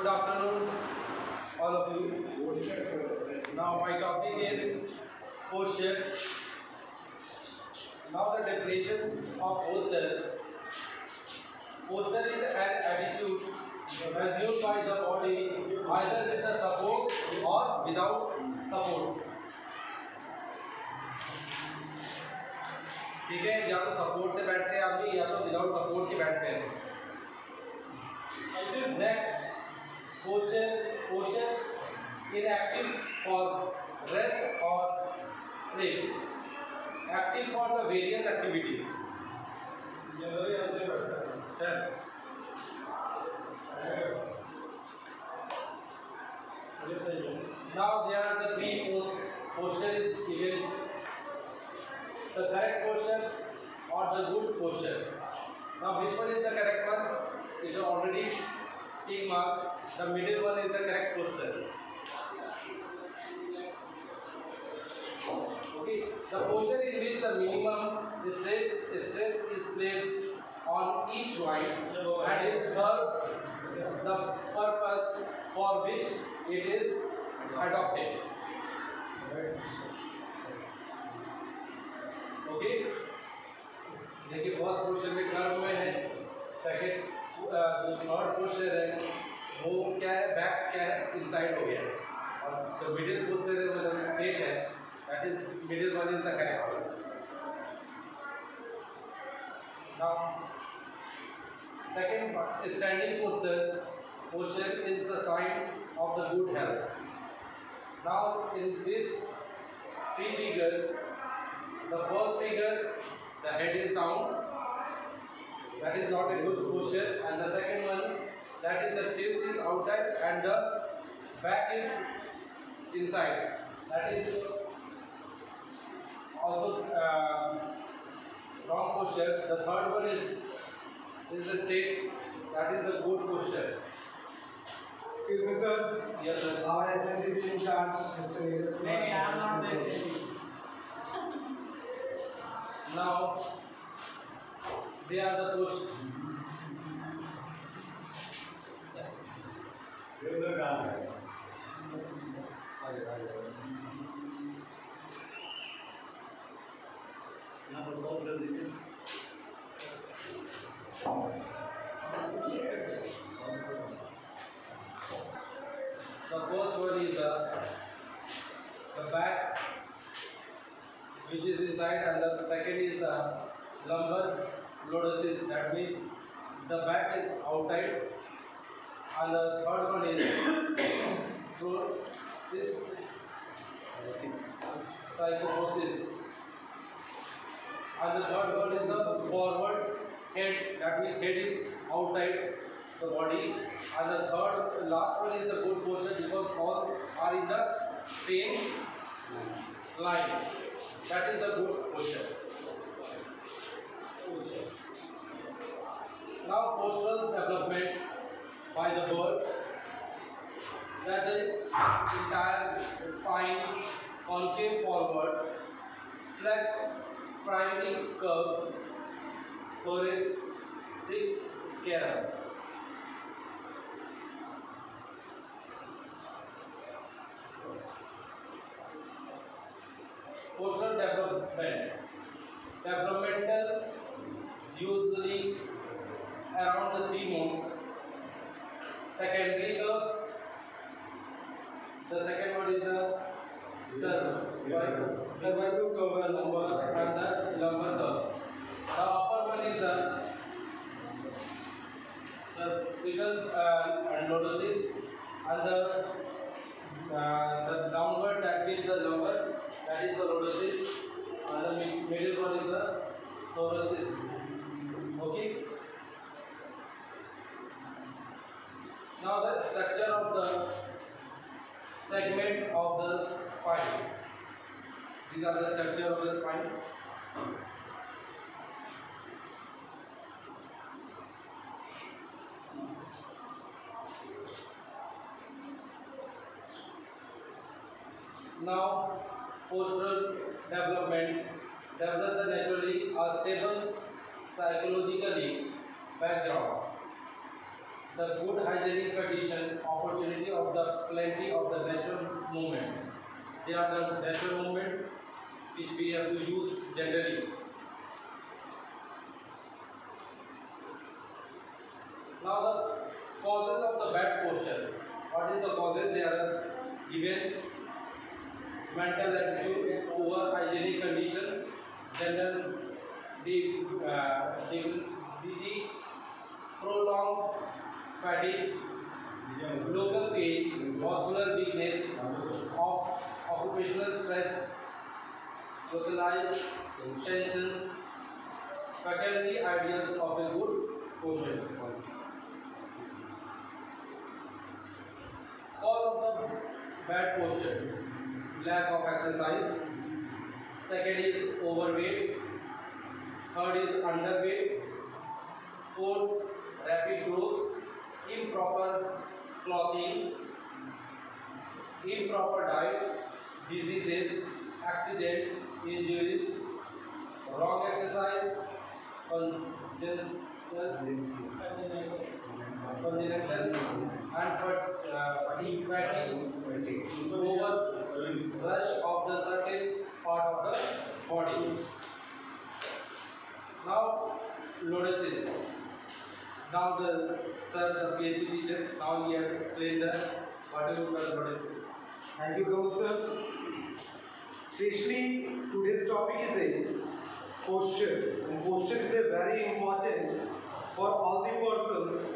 Good afternoon, all of you. Now my topic is posture. Now the definition of posture. Posture is an attitude assumed by the body either with the support or without support. ठीक है, या तो support से बैठते हैं आदमी या तो विदाउट सपोर्ट के बैठते हैं. Next posture inactive for rest or sleep, active for the various activities. Generally ऐसे बैठते हैं sir. Now there are the three posture is given: the correct posture or the good posture. Now which one is the correct one? Is already tick mark. The middle one is the correct posture. Okay, the posture in which the minimum stress is placed on each joint and is serve the purpose for which it is adopted. Okay, देखिए first posture में curve में है, second third posture है वो क्या है, back क्या है, इनसाइड हो गया, और जो मिडिल पोस्चर है वो जब स्ट्रेट है, that is middle one is the correct one. Now second standing posture is the sign of the good health. Now in this three figures, the first figure the head is down, that is not a good posture, and the second one, that is the chest is outside and the back is inside, that is also wrong posture. The third one is the state, that is the good posture. Excuse me, sir. Yes, sir. Our SNG is in charge, Mr. Neeraj. Maybe I am not the SNG. Now they are the posture. Here's the guy. यहाँ पर बहुत कर दीजिए. The first one is the back, which is inside, and the second is the lumbar lordosis, that means the back is outside, and the third one is thoracic psychosis, and the third one is the forward head, that means head is outside the body, and the last one is the good posture because all are in the same line, that is the good posture. Now postural development by the bird, that the entire spine concave forward, flexed primary curves, thoracic sclera. Postural developmental usually around the 3 months. Secondary curves, the second one is the cervical curve and the lumbar curve. The upper one is the cervical lordosis, and the downward, that is the lumbar, that is the lordosis, and the middle one is the thoracic. Okay. Now the structure of the segment of the spine. These are the structure of the spine. Now postural development develops naturally a stable psychologically background. The good hygienic condition an opportunity of the plenty of the natural movements. They are the natural movements which we have to use generally. Now the causes of the bad posture. What is the causes? They are given: mental attitude, poor hygienic conditions, general debility, prolonged fatigue, local pain, muscular weakness, of occupational stress, localized tensions, faculty ideas of a good posture. Cause of the bad postures: lack of exercise, second is overweight, third is underweight, fourth rapid growth, improper clothing, improper diet, diseases, accidents, injuries, wrong exercise, congenital and fatigue, over rush of the certain part of the body. Now, lordosis. Now the PhD teacher, now he has explained what is lordosis. Thank you, Gaurav sir. Especially today's topic is a posture, and posture is a very important for all the persons.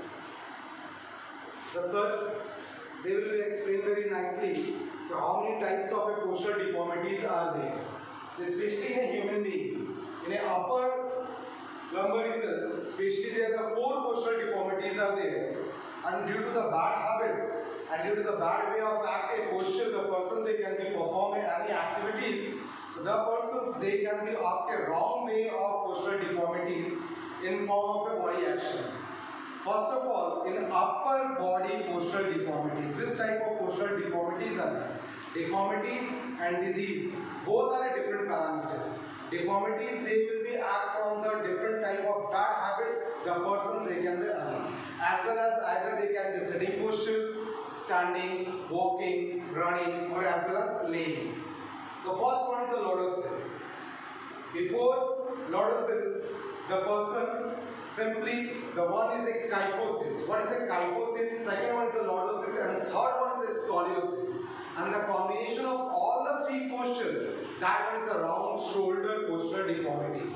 The sir, they will explain very nicely how many types of a postural deformities are there, especially in a human being. In a upper lumbar region, especially there are 4 postural deformities are there, and due to the bad habits and due to the bad way of acting posture, the person they can be performing any activities, the persons they can be opt a wrong way of postural deformities in form of a body actions. First of all, in upper body postural deformities, which type of postural deformities are there? Deformities and disease, both are a different parameter. Deformities, they will be act from the different type of bad habits the person they can be as well as either they can be sitting postures, standing, walking, running, or as well as laying. The first one is the lordosis. Before lordosis, the person simply, the one is a kyphosis. What is a kyphosis? Second one is the lordosis, and third one is the scoliosis. And the combination of all the 3 postures, that one is the round shoulder postural deformities.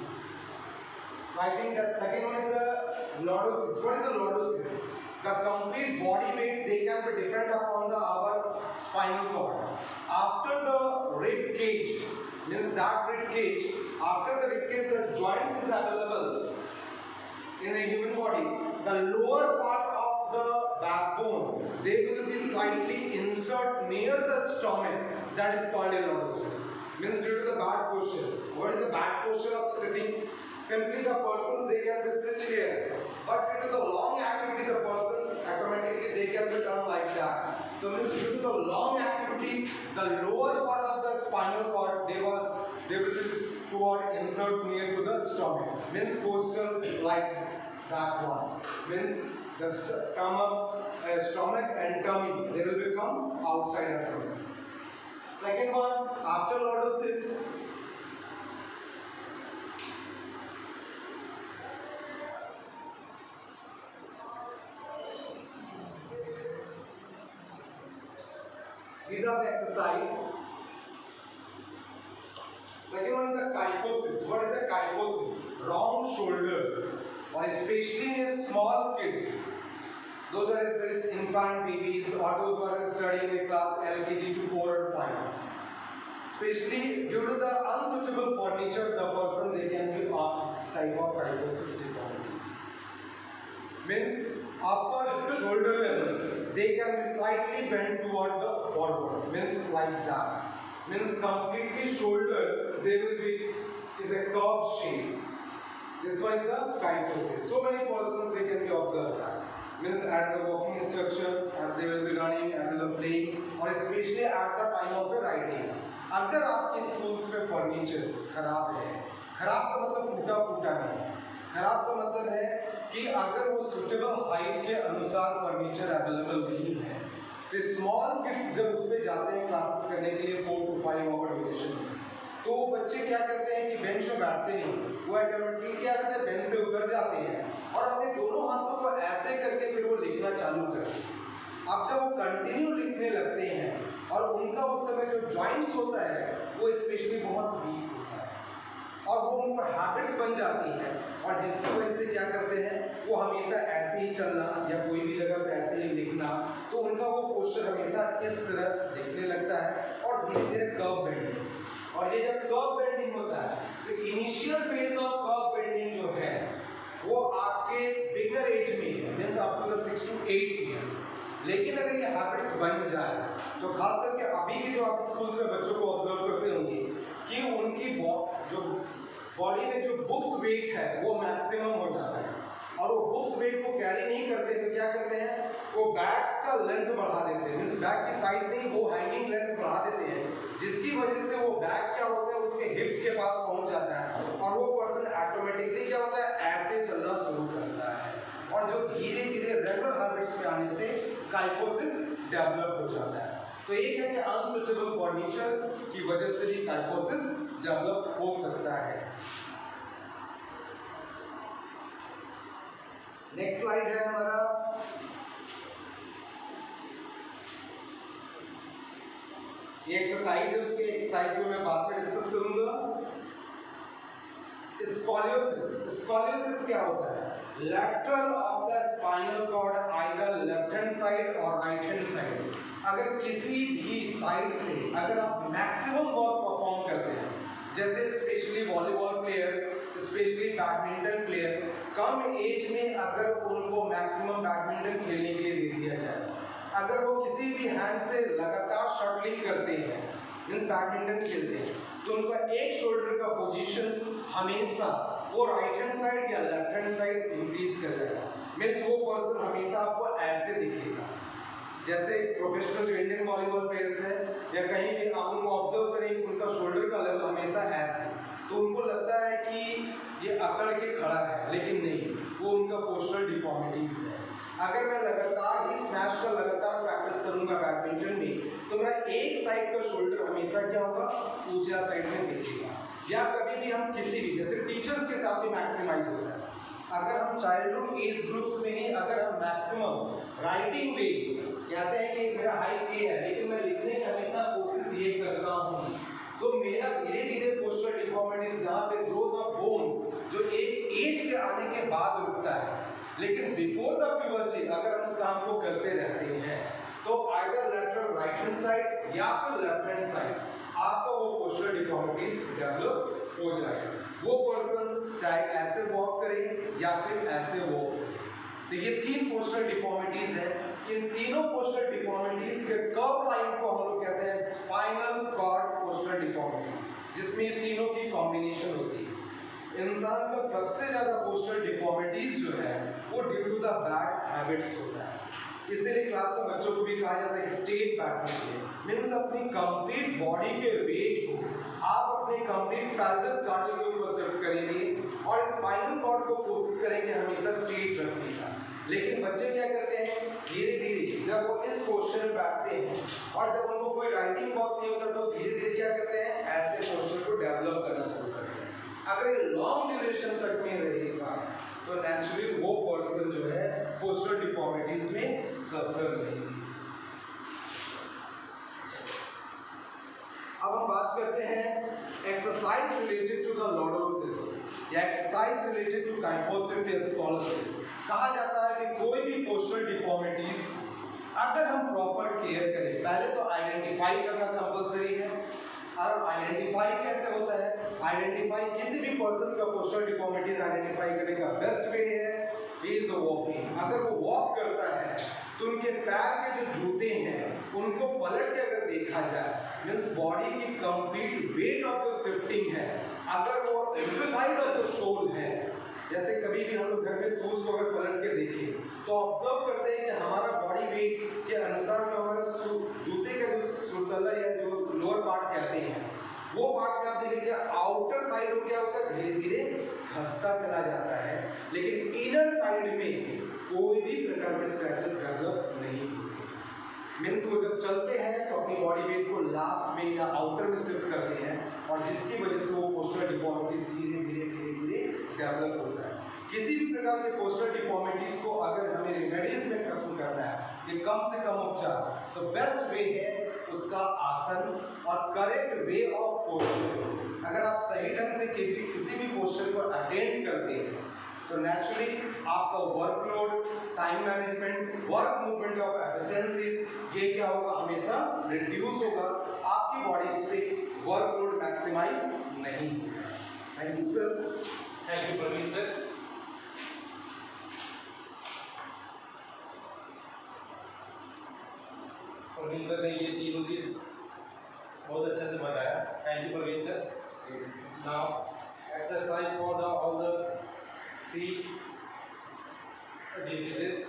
I think that second one is the lordosis. What is the lordosis? The complete body weight they can be different upon our spinal cord. After the rib cage, means that rib cage, after the rib cage the joints is available in a human body. The lower part of the backbone, they will be slightly insert near the stomach, that is called a lordosis. Means due to the bad posture. What is the bad posture of sitting? Simply the persons they can be sit here, but due to the long activity the persons automatically they can be done like that. So means due to the long activity, the lower part of the spinal cord they will be toward insert near to the stomach. Means posture like that one. Means the stomach and tummy they will become outside of it. Second one, after lordosis, these are the exercise. Second one is the kyphosis. What is the kyphosis? Round shoulders, or especially in small kids. Those are infant babies or those who are studying in class LKG to 4 and 5. Especially due to the unsuitable furniture, the person they can be of type of kyphosis deformities. Means upper shoulder level, they can be slightly bent toward the forward. Means like that. Means completely shoulder, they will be is a curved shape. This one is the kyphosis. So many persons they can be observed that. Means at the walking structure, and they will be running and the playing, or especially at the time of the riding. अगर आपके schools में furniture खराब है, खराब का मतलब टूटा फूटा नहीं, खराब का मतलब है कि अगर वो सुटेबल हाइट के अनुसार फर्नीचर अवेलेबल नहीं है, तो स्मॉल किड्स जब उस पर जाते हैं क्लासेस करने के लिए 4 to 5 आवर ड्यूरेशन में, तो बच्चे क्या करते हैं कि बेंच में बैठते नहीं, वो ऑटोमेटिकली क्या करते हैं बेंच से उतर जाते हैं और अपने दोनों हाथों को ऐसे करके फिर वो लिखना चालू करते हैं। अब जब वो कंटिन्यू लिखने लगते हैं और उनका उस समय जो जॉइंट्स होता है वो स्पेशली बहुत वीक होता है और वो उनको हैबिट्स बन जाती हैं और जिसकी वजह से क्या करते हैं वो हमेशा ऐसे ही चलना या कोई भी जगह पे ऐसे ही लिखना, तो उनका वो पोस्चर हमेशा इस तरह दिखने लगता है और धीरे धीरे कर्व बेंडिंग। और ये जब कर्व बेंडिंग होता है तो initial phase of curve bending जो है वो आपके बिगनर एज में है, means up to the 6 to 8 years. लेकिन अगर ये हैबिट्स बन जाए तो खास करके अभी के जो आप स्कूल्स में बच्चों को ऑब्जर्व करते होंगे कि उनकी जो बॉडी में जो बुक्स वेट है वो मैक्सिमम हो जाता है और वो बुक्स वेट को कैरी नहीं करते तो क्या करते हैं वो बैग्स का लेंथ बढ़ा देते हैं, मींस बैग की साइड में वो हैंगिंग लेंथ बढ़ा देते हैं, जिसकी वजह से वो बैग क्या होता है उसके हिप्स के पास पहुंच जाता है और वो पर्सन ऑटोमेटिकली क्या होता है ऐसे चलना शुरू करता है और जो धीरे धीरे रेगुलर हैबिट्स में आने से काइफोसिस डेवलप हो जाता है। तो एक है कि अनसुटेबल फर्नीचर की वजह से भी काइफोसिस डेवलप हो सकता है। नेक्स्ट स्लाइड है हमारा, ये एक्सरसाइज है, उसके एक्सरसाइज में मैं बाद में डिस्कस करूंगा। स्कॉलियोसिस, स्कॉलियोसिस क्या होता है? Lateral of the spinal cord either left hand side और राइट हैंड साइड, अगर किसी भी साइड से अगर आप मैक्सिमम वर्क परफॉर्म करते हैं, जैसे specially volleyball player, specially badminton player, कम एज में अगर उनको मैक्सिमम बैडमिंटन खेलने के लिए दे दिया जाए, अगर वो किसी भी हैंड से लगातार शटलिंग करते हैं मीन्स बैडमिंटन खेलते हैं, तो उनका एक शोल्डर का पोजीशन हमेशा वो राइट हैंड साइड या लेफ्ट हैंड साइड इंक्रीज कर जाएगा, मीन्स वो पर्सन हमेशा आपको ऐसे दिखेगा। जैसे प्रोफेशनल जो इंडियन वॉलीबॉल प्लेयर्स हैं या कहीं भी आप उनको ऑब्जर्व करेंगे उनका शोल्डर का लेवल हमेशा ऐसे, तो उनको लगता है कि ये अकड़ के खड़ा है, लेकिन नहीं, वो उनका पोस्चरल डिफॉर्मिटीज है। अगर मैं लगातार ही स्मैश का लगातार प्रैक्टिस करूंगा बैडमिंटन में, तो मेरा एक साइड का शोल्डर हमेशा क्या होगा ऊंचा साइड में दिखेगा। या कभी भी हम किसी भी जैसे टीचर्स के साथ भी मैक्सिमाइज होता है, अगर हम चाइल्डहुड एज ग्रुप्स में ही अगर हम मैक्सिमम राइटिंग में कहते हैं कि मेरा हाइट ये है लेकिन मैं लिखने की हमेशा कोशिश ये करता हूँ, तो मेरा धीरे धीरे पोस्चरल डिफॉर्मिटीज जहाँ पे ग्रोथ ऑफ बोन्स जो एक एज के आने के बाद रुकता है, लेकिन बिफोर द प्यूबर्टी अगर हम उस काम को करते रहते हैं तो either lateral right hand side या फिर लेफ्ट हैंड साइड आपको वो पोस्चरल डिफॉर्मिटीज डेवलप हो जाएगा। वो पर्सन चाहे ऐसे वॉक करें या फिर ऐसे वॉक करें। तो ये तीन पोस्चरल डिफॉर्मिटीज है, इन तीनों पोस्चरल डिफॉर्मिटीज के कर्व लाइन को हम लोग कहते हैं स्पाइनल कॉर्ड पोस्चरल डिफॉर्मिटी, जिसमें ये तीनों की कॉम्बिनेशन होती है। इंसान का सबसे ज्यादा पोस्चरल डिफॉर्मिटीज जो है वो due to the bad habits होता है। इसीलिए क्लास में बच्चों को भी कहा जाता है कि स्टेट बैठने मीन्स अपनी कंप्लीट बॉडी के वेट को आप अपने कंप्लीट पेल्विस गार्डन के ऊपर शिफ्ट करेंगे और स्पाइनल कॉर्ड को कोशिश करेंगे हमेशा स्ट्रेट रखने का। लेकिन बच्चे क्या करते हैं धीरे धीरे जब वो इस पोस्चर में बैठते हैं और जब उनको कोई राइटिंग वर्क नहीं होता तो धीरे धीरे क्या करते हैं ऐसे पोस्चर को डेवलप करना शुरू करते हैं। अगर ये लॉन्ग ड्यूरेशन तक में रहेगा तो नेचुरली वो पर्सन जो है पोस्चरल डिफॉर्मिटीज में सफर करेंगे। अब हम बात करते हैं exercise related to the lordosis या एक्सरसाइज रिलेटेड टू काइफोसिस या स्कॉलियोसिस। कहा जाता है कि कोई भी पोस्चरल डिफॉर्मिटीज अगर हम प्रॉपर केयर करें, पहले तो आइडेंटिफाई करना कंपलसरी है। और आइडेंटिफाई कैसे होता है? आइडेंटिफाई किसी भी पर्सन का पोस्चरल डिफॉर्मिटीज आइडेंटिफाई करने का बेस्ट वे है ही इज वॉकिंग। अगर वो वॉक करता है तो उनके पैर के जो जूते हैं उनको पलट के अगर देखा जाए मीन्स बॉडी की कंप्लीट वेट ऑफ जो शिफ्टिंग है अगर वो इनसाइड ऑफ द सोल है, जैसे कभी भी हम लोग घर में शूज को अगर पलट के देखें तो ऑब्जर्व करते हैं कि हमारा बॉडी वेट के अनुसार जो हमारा जूते का जो सुरतला या जो लोअर पार्ट कहते हैं वो पार्ट में आप देखेंगे आउटर साइड को क्या होता है धीरे धीरे खसता चला जाता है, लेकिन इनर साइड में कोई भी प्रकार के स्क्रैचेस डेवलप नहीं होते। मीन्स वो लास्ट में या आउटर में शिफ्ट करते हैं और जिसकी वजह से वो पोस्चरल डिफॉर्मिटीज धीरे धीरे डेवलप होता है। किसी भी प्रकार के पोस्चरल डिफॉर्मिटीज को अगर हमें रेमेडीज में खत्म करना है, ये कम से कम उपचार, तो बेस्ट वे है उसका आसन और करेक्ट वे ऑफ पोस्चर। अगर आप सही ढंग से किसी भी पोस्चर को अटेंड करते हैं तो नेचुरली आपका workload, time management, work movement of efficiencies, ये क्या होगा, हमेशा रिड्यूस होगा। आपकी बॉडी इस पे वर्कलोड मैक्सिमाइज नहीं होगा। Thank you sir. Thank you Praveen sir. Praveen sir ने ये तीनों चीज बहुत अच्छे से बताया। Thank you Praveen sir. Now exercise for the all the 3 diseases.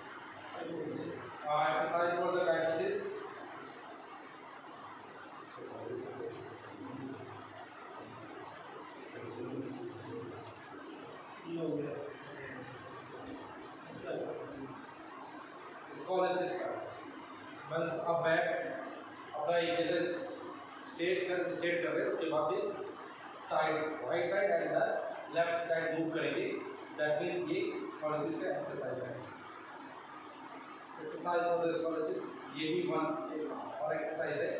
Exercise for the diabetes. Scoliosis का means अब बैक अपना एक जगह स्ट्रेट कर रहे हैं, उसके बाद फिर side, right side and the left side move करेंगे। दैट मीन्स ये स्कॉलियोसिस का एक्सरसाइज है। एक्सरसाइज फॉर द स्कॉलियोसिस, ये भी वन और एक्सरसाइज है।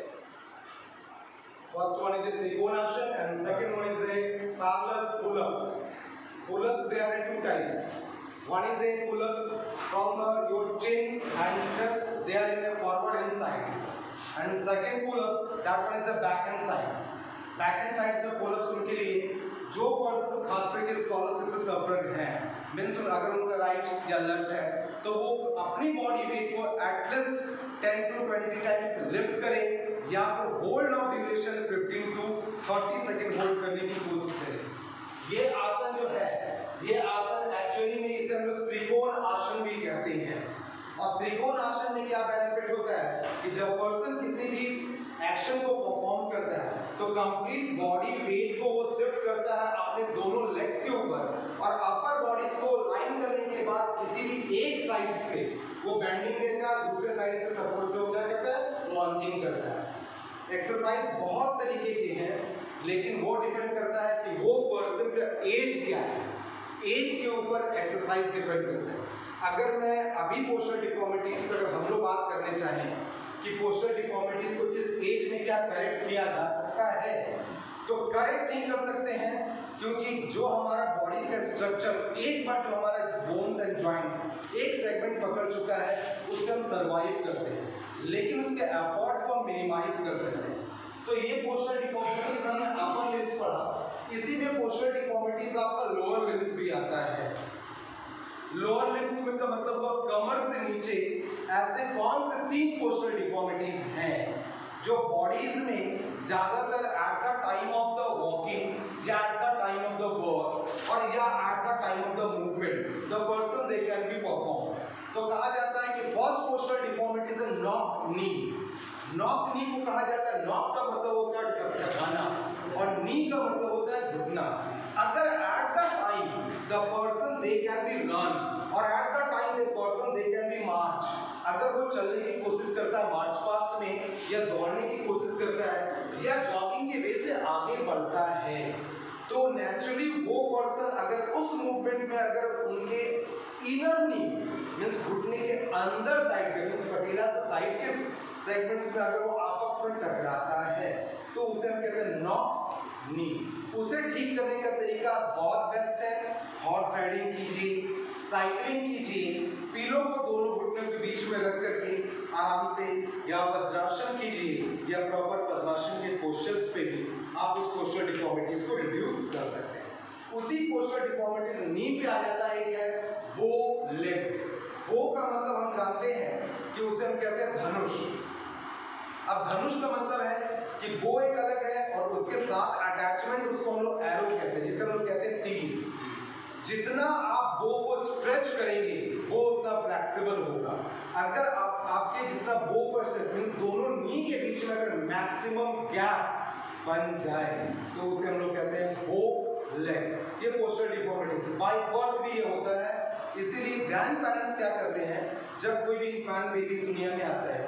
First one is a Trikonasana and second one is a parallel pull-ups. Pull-ups, there are 2 types. One is a pull-ups from your chin and chest, they are in a forward and side. And second pull-ups, that one is the back and side. Back and side से pull-ups उनके लिए जो person खास करके scoliosis से सफर हैं, means अगर उनका राइट या लेफ्ट है तो वो अपनी बॉडी वेट को एटलीस्ट 10 to 20 टाइम्स लिफ्ट करें या फिर hold of duration 15 to 30 second hold करने की कोशिश करें। ये आसन जो है, ये आसन एक्चुअली में इसे हम लोग त्रिकोण आसन भी कहते हैं। और त्रिकोण आसन में क्या बेनिफिट होता है कि जब पर्सन किसी भी एक्शन को परफॉर्म करता है तो कंप्लीट बॉडी वेट को वो शिफ्ट करता है अपने दोनों लेग्स के ऊपर और अपर बॉडीज को लाइन करने के बाद किसी भी एक साइड पे वो बेंडिंग देता है, दूसरे साइड से सपोर्ट से वो क्या करता है, लॉन्चिंग करता है। एक्सरसाइज बहुत तरीके के हैं, लेकिन वो डिपेंड करता है कि वो पर्सन का एज क्या है, एज के ऊपर एक्सरसाइज डिपेंड करता है। अगर मैं अभी पोस्चरल डिफॉर्मिटीज पर अगर हम लोग बात करने चाहें कि पोस्चरल डिफॉर्मिटीज को इस एज में क्या करेक्ट किया जा सकता है, तो करेक्ट नहीं कर सकते हैं, क्योंकि जो हमारा बॉडी का स्ट्रक्चर एक बार जो हमारा बोन्स एंड जॉइंट्स एक सेगमेंट पकड़ चुका है उसको हम सर्वाइव करते हैं, लेकिन उसके एफर्ट को हम मिनिमाइज कर सकते हैं। तो ये पोस्चरल डिफॉर्मिटीज हमने अपर लिम्स पढ़ा, इसी में पोस्चरल डिफॉर्मिटीज आपका लोअर लिम्स भी आता है। लोअर लिम्स में का मतलब हुआ कमर से नीचे ऐसे कौन से 3 पोस्चरल डिफॉर्मिटीज हैं जो बॉडीज में ज्यादातर at the time of the walking या at the time of the work और या at the time of the movement the person they can be perform. तो कहा जाता है कि first postural deformity is knock knee. Knock knee को कहा जाता है, नॉक का मतलब होता है टकराना और नी का मतलब होता है घुटना। अगर at the time the person they can be run और at the time the person they can be march, अगर वो चलने की कोशिश करता है मार्च पास्ट में या दौड़ने की कोशिश करता है या जॉगिंग के वे से आगे बढ़ता है, तो नेचुरली वो पर्सन अगर उस मूवमेंट में अगर उनके इनर नी मींस घुटने के अंदर साइड के मींस पटेला से साइड के सेगमेंट्स में अगर वो आपस में टकराता है तो उसे हम कहते हैं नॉक नी। उसे ठीक करने का तरीका बहुत बेस्ट है, हॉर्स राइडिंग कीजिए, साइकिलिंग कीजिए, पीलों को दोनों घुटनों के बीच में रख करके आराम से या वज्रासन कीजिए या प्रॉपर पद्मासन के पोस्चर्स पे भी आप उस पोस्चरल डिफॉर्मिटीज को रिड्यूस कर सकते हैं। उसी पोस्चरल डिफॉर्मिटीज नी पे आ जाता है, एक है बो लेग। बो का मतलब हम जानते हैं कि उसे हम कहते हैं धनुष। अब धनुष का मतलब है कि बो एक अलग है और उसके साथ अटैचमेंट उसको हम लोग एरो कहते हैं, जिसे हम लोग कहते हैं तीर। जितना आप बो को स्ट्रेच करेंगे वो उतना फ्लेक्सिबल होगा। अगर आपके जितना बो का मींस दोनों नी के बीच में अगर मैक्सिमम गैप बन जाए तो उसे हम लोग कहते हैं बो लेग। ये पोस्चरल डिफॉर्मिटीज बाय बर्थ भी ये होता है, इसीलिए ग्रैंड पेरेंट्स क्या करते हैं, जब कोई भी इन्फेंट बेबी दुनिया में आता है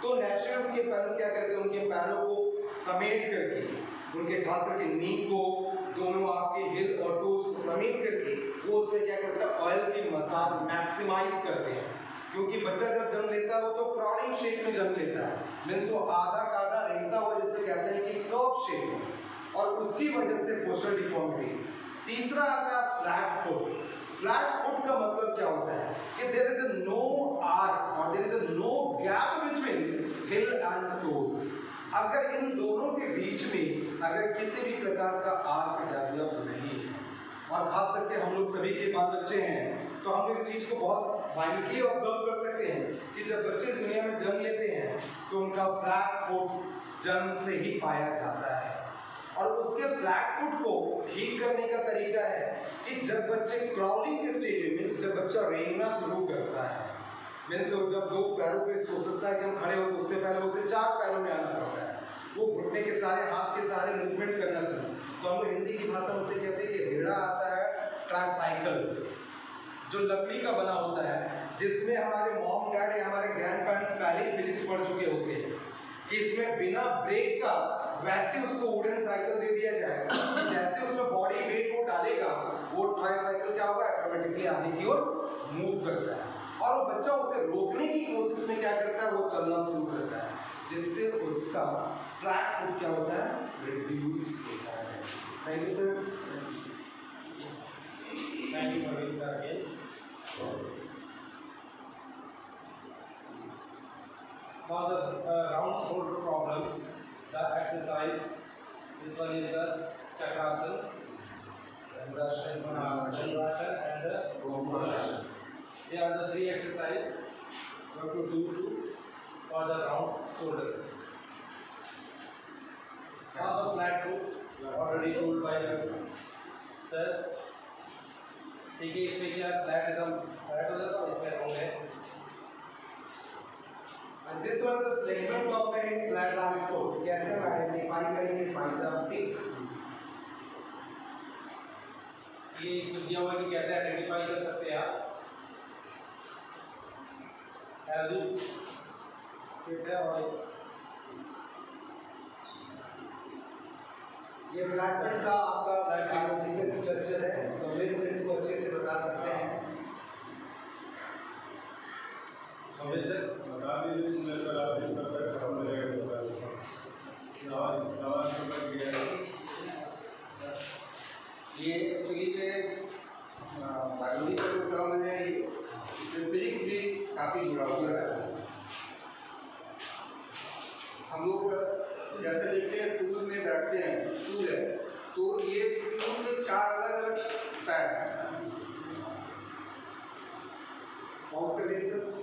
तो नेचुरल उनके पेरेंट्स क्या करते हैं, उनके पैरों को समेट करके, उनके खास करके नी को, दोनों आपके हिल और टोज को समेट करके वो उसमें क्या करता है, ऑयल की मसाज मैक्सिमाइज करते हैं। क्योंकि बच्चा जब जन्म लेता है वो तो क्राउडिंग शेप में जन्म लेता है, मीन्स वो आधा का आधा रेंगता हुआ जिसे कहते हैं कि कर्व शेप में, और उसकी वजह से पोस्चरल डिफॉर्मिटी। तीसरा आता है फ्लैट फुट। फ्लैट फुट का मतलब क्या होता है कि there is a no arch और there is a no gap between heel and toes. अगर इन दोनों के बीच में अगर किसी भी प्रकार का आर्क डेवलप नहीं है, और खास करके हम लोग सभी के बाल बच्चे हैं तो हम इस चीज को बहुत माइन्यूटली ऑब्जर्व कर सकते हैं कि जब बच्चे इस दुनिया में जन्म लेते हैं तो उनका फ्लैट फुट जन्म से ही पाया जाता है। और उसके फ्लैट फुट को ठीक करने का तरीका है कि जब बच्चे क्राउलिंग के स्टेज में, मीन्स जब बच्चा रेंगना शुरू करता है, मीन्स जब दो पैरों पे सो सकता है कि हम खड़े हो तो उससे पहले उसे चार पैरों में आना पड़ता है, वो घुटने के सारे हाथ के सारे मूवमेंट करना शुरू। तो हम लोग हिंदी की भाषा में उसे कहते हैं कि रेड़ा आता है ट्राइसाइकिल, जो लकड़ी का बना होता है, जिसमें हमारे मॉम डैड या हमारे ग्रैंड पेरेंट्स पहले ही फिजिक्स पढ़ चुके होते हैं कि इसमें बिना ब्रेक का वैसे उसको वुडन साइकिल दे दिया जाए, जैसे उसमें बॉडी वेट वो डालेगा वो ट्राइसाइकिल क्या होगा, ऑटोमेटिकली आगे की ओर मूव करता है, और वो बच्चा उसे रोकने की कोशिश में क्या करता है, वो चलना शुरू करता है, जिससे उसका फ्लैट फुट क्या होता है, रिड्यूस होता है। Thank you sir. Thank you, Praveen sir, again. Now the round shoulder problem, the exercise, this one is the Chakrasana, Chandrasana and the Gomukrasana. They are the three exercises you have to do for the round shoulder. Now the flat foot, already told by the sir. ठीक है, इसमें क्या flat एकदम flat हो जाता है, इसमें roundness. And this was the segment of a flat round foot. कैसे हम आइडेंटिफाई करेंगे by the pick? ये इसमें दिया हुआ है कि कैसे आइडेंटिफाई कर सकते हैं आप। हेल्दी फिट है और ये फ्लैट फुट का आपका बायोलॉजिकल स्ट्रक्चर है, तो हम इसको अच्छे से बता सकते हैं। हमें सर बता दीजिए सर, आप इस पर खत्म रहेगा सवाल समझ गया। ये एक्चुअली में बायोलॉजी का जो टर्म है, इसमें फिजिक्स भी काफ़ी जुड़ा हुआ है। हम लोग जैसे देखते हैं टूल में बैठते हैं, स्टूल है, तो ये टूल में चार अलग अलग पैर हैं। माउस कर दीजिए सर।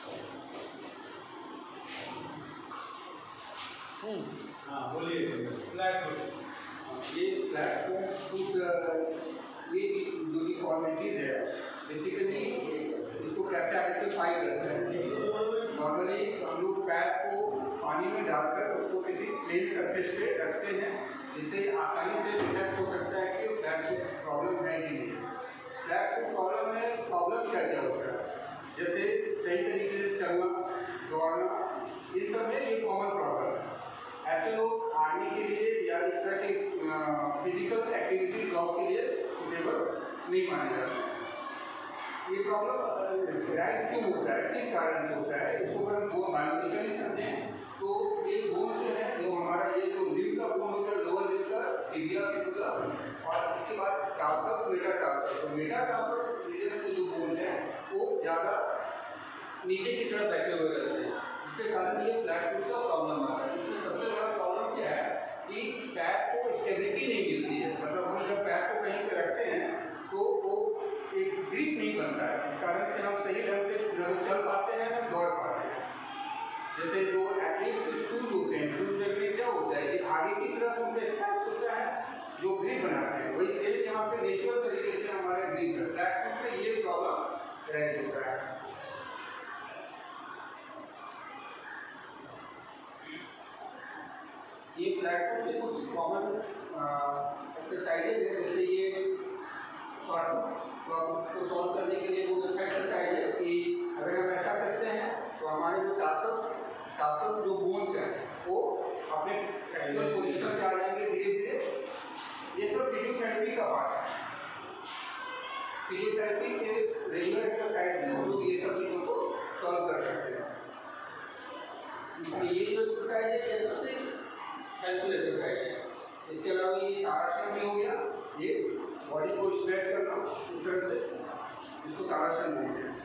हाँ बोलिए। फ्लैट फुट, ये फ्लैट फुट ये जो डिफॉर्मिटीज है, बेसिकली इसको कैसे आइडेंटिफाई करते हैं। नॉर्मली हम लोग पैर को पानी में डालकर उसको किसी प्लेन सरफेस पे रखते हैं, जिससे आसानी से डिटेक्ट हो सकता है कि फ्लैट फुट प्रॉब्लम है कि नहीं। फ्लैट फुट प्रॉब्लम में प्रॉब्लम क्या क्या होता है, जैसे सही तरीके से चलना, दौड़ना, इन सब में ये कॉमन प्रॉब्लम है। ऐसे लोग आर्मी के लिए या इस तरह के फिजिकल एक्टिविटी जॉब के लिए सुटेबल नहीं माने जाते हैं। ये प्रॉब्लम राइज क्यों होता है, किस कारण से होता है, इसको अगर हम बायोलॉजिकली समझें तो ये बोन जो है, जो हमारा ये जो लिम्ब का बोन होता है, लोअर लिम्ब का टिबिया फिबुला, और इसके बाद टार्सस मेटाटार्सस। तो मेटाटार्सस रीजन के जो बोन्स हैं वो ज़्यादा नीचे की तरफ बैठे हुए रहते हैं, जिसके कारण ये फ्लैट फुट का प्रॉब्लम आता है। इसमें सबसे बड़ा प्रॉब्लम क्या है कि पैर को स्टेबिलिटी नहीं मिलती है, मतलब हम जब पैर को कहीं पर रखते हैं तो वो एक ग्रिप नहीं बनता है, इस कारण से हम सही ढंग से न चल पाते हैं न दौड़ पाते हैं। जैसे जो एथलीट शूज होते हैं, शूज में क्या होता है कि आगे की तरफ उनका स्ट्रैप्स होता है जो ग्रिप बनाते हैं, वही सेम यहाँ पे नेचुरल तरीके से हमारे ग्रिप है। फ्लैट फुट में ये प्रॉब्लम रह होता है। ये फ्लैट फुट के कुछ कॉमन एक्सरसाइजेज हैं, जैसे ये प्रॉब्लम को सॉल्व करने के लिए वो एक्सरसाइज है कि अगर हम ऐसा करते हैं तो हमारे जो टार्सस फिजियोथेरेपी के रेगुलर एक्सरसाइज से हम लोग ये सब चीज़ों को सॉल्व कर सकते हैं। इसलिए ये जो एक्सरसाइज है ये सबसे हेल्पफुल एक्सरसाइज है। इसके अलावा ये ताड़ासन भी हो गया, ये बॉडी को स्ट्रेच करना इस तरह से, इसको ताड़ासन बोलते हैं।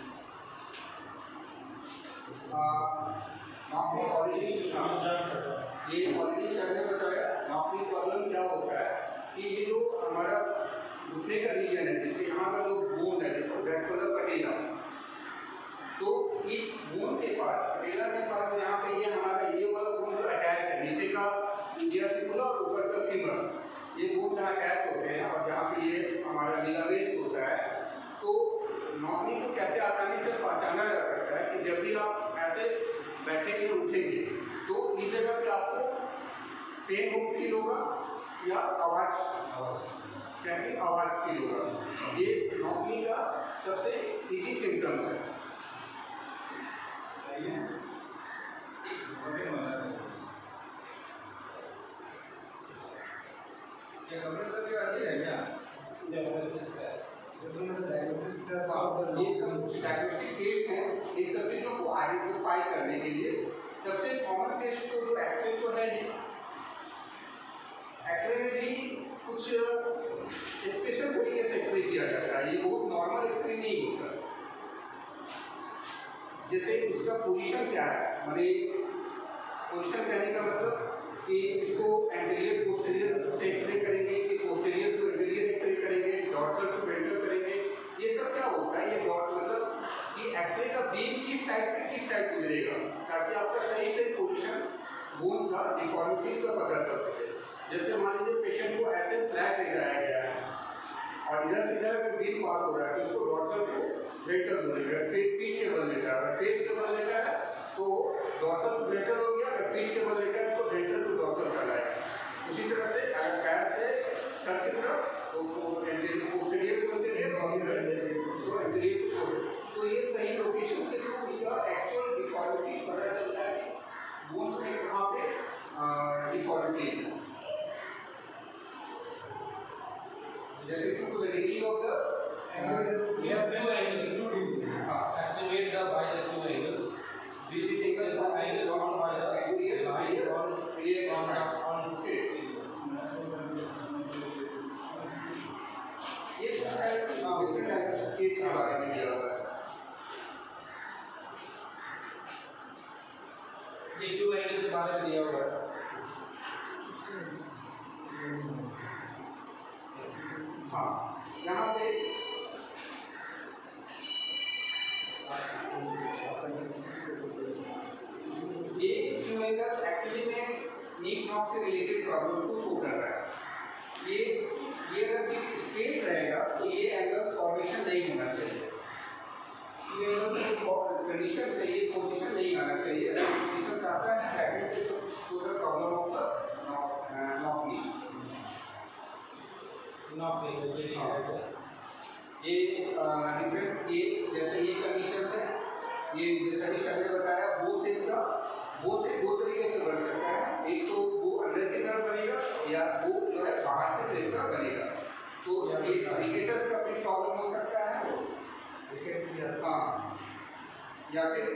आपने ऑलरेडी ये ऑलरेडी सर ने बताया नॉकनी प्रॉब्लम क्या होता है कि ये जो हमारा घुटने का रीजन है, जिसके यहाँ का जो बोन है जिसको ब्लैक कलर पटेला, तो इस बोन के पास पटेला के पास यहाँ पे ये हमारा ये वाला बोन जो अटैच है, नीचे का इंडियासिकुला और ऊपर का फीमर, ये बोन जहाँ अटैच होते हैं और जहाँ पे ये हमारा लिगामेंट्स होता है, तो नॉकनी को कैसे आसानी से पहचाना जा सकता है कि जब भी आप ऐसे बैठेंगे उठेंगे तो इस जगह पे आपको पेन हो फील होगा या आवाज क्रैकिंग आवाज फील होगा। ये नॉकनी का सबसे इजी सिम्टम्स है। क्या कंप्यूटर की बात है क्या? This one is the diagnosis test of the ये सब कुछ डायग्नोस्टिक टेस्ट हैं इन सब चीज़ों को आइडेंटिफाई करने के लिए। सबसे कॉमन टेस्ट तो जो एक्सरे तो है ही, एक्सरे में भी कुछ स्पेशल तरीके से एक्सरे किया जाता है, ये बहुत नॉर्मल एक्सरे नहीं होता। जैसे उसका पोजीशन क्या है, मतलब पोजीशन कहने का मतलब कि इसको एंटीरियर पोस्टीरियर से एक्सरे करेंगे कि पोस्टीरियर टू एंटीरियर एक्सरे करेंगे, डॉर्सल टू वेंट्रल करेंगे, ये सब क्या होता है, ये मतलब कि एक्सरे का बीम किस साइड से किस साइड गुजरेगा ताकि आपका सही से पोजीशन बोन्स का डिफॉर्मिटीज का पता चल सके। जैसे मान लीजिए पेशेंट को ऐसे फ्लैट ले जाया गया है और इधर से इधर अगर बीम पास हो रहा है तो उसको डॉर्सल टू वेंट्रल बोलेगा, पीठ के बल लेटा है, पेट के बल लेटा है तो डॉर्सल टू वेंट्रल हो गया, अगर पीठ के बल लेटा है तो वेंट्रल टू डॉर्सल कहलाएगा। उसी तरह से अगर पैर से सर की तरफ तो पोस्टीरियर को बोलते हैं तो एंटीरियर, तो ये सही लोकेशन के थ्रू इसका एक्चुअल डिफॉर्मिटीज पता चलता है कि बोन्स में कहाँ पे डिफॉर्मिटी है। जैसे इसको radius of the Yes, two angles. Estimate the by the two angles. Which is equal to angle drawn by the line on okay. ये डिफरेंट टाइप केस के बारे में दिया हुआ है। ये two angles के बारे में दिया हुआ है। हाँ, यहाँ पे ये जो एंगल एक्चुअली में नीक नॉक से रिलेटेड प्रॉब्लम को शो कर रहा है। ये अगर चीज स्ट्रेट रहेगा तो ये एंगल फॉर्मेशन नहीं होना चाहिए, ये कंडीशन से ये पोजीशन नहीं आना चाहिए। पोजीशन आता है habit to the problem of the knock knee. ये डिफरेंट ये जैसे ये कंडीशन है, ये जैसा कि सर ने बताया वो से दो तरीके से बन सकता है, एक तो वो अंदर की तरफ बनेगा या वो जो है बाहर के शेप का बनेगा। तो ये रिकेटस का भी प्रॉब्लम हो सकता है, हाँ, या फिर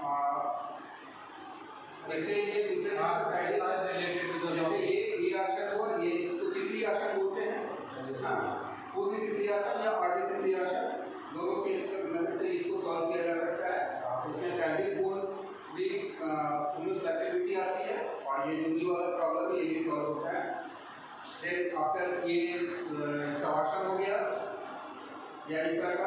जैसे ये डिफरेंट जैसे ये आसन हुआ, ये इसको तितली आसन बोलते हैं, हाँ, पूर्वी तितली आसन या आधी तितली आसन, दोनों के मदद से इसको सॉल्व किया जा सकता है। इसमें पैल्विक बोन भी फुल फ्लेक्सिबिलिटी आती है और ये जो नी वाला प्रॉब्लम है ये भी सॉल्व होता है। देन आफ्टर ये शवासन हो गया या इस तरह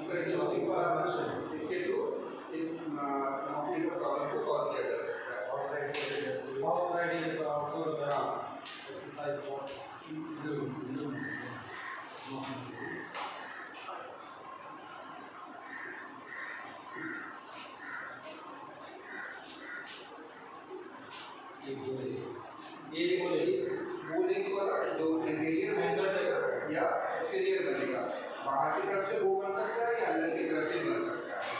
से इसके थ्रू नॉकनी का प्रॉब्लम को सॉल्व किया जा सकता है। Horse riding is also the exercise for ये वो लेग्स वाला जो इंटीरियर बनेगा या एक्सटीरियर बनेगा, बाहर की तरफ से वो बन सकता है या अंदर की तरफ से बन सकता है।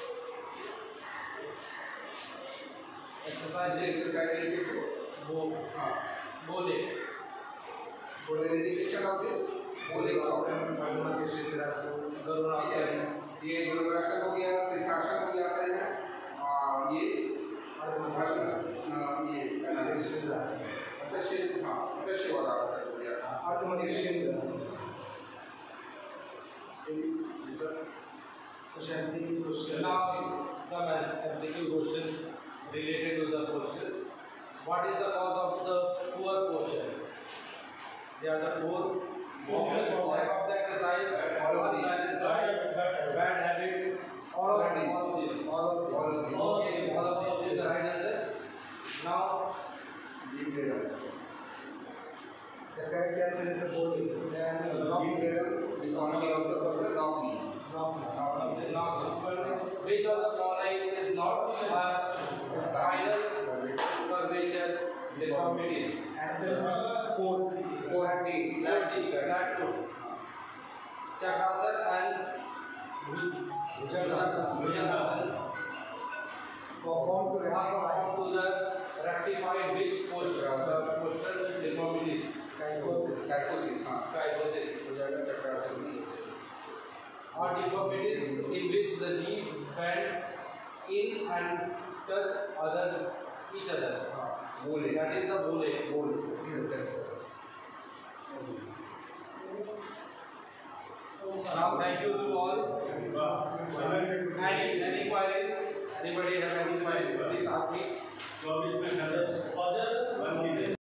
Exercise related to bow legs. for the indication of this बोले गरुड़ासन, ये गरुड़ासन हो गया, शीर्षासन हो जाते हैं, और ये दृश्य वाला आसन हो गया। now some MCQ questions related to the postures. What is the cause of the poor posture? There are the four type of the exercise. All of that is bad habits. All of these. Okay, all of this is the right answer. Now, The correct answer is the bowling. deformity of the knock knee. which of the following is not a spinal curvature deformities? Answer is fourth. Flat knee. Flat foot. Chakrasan and Bhujangasan. Perform to Perform to the rectified which posture? The postural deformities. kyphosis. Kyphosis, हाँ। Kyphosis. हो जाएगा चक्रासन में। Are deformities in which the knees bend in and touch each other. बोले। That is the bole. Yes, sir. Now thank you to all. Any queries? Anybody have any queries? Please ask me.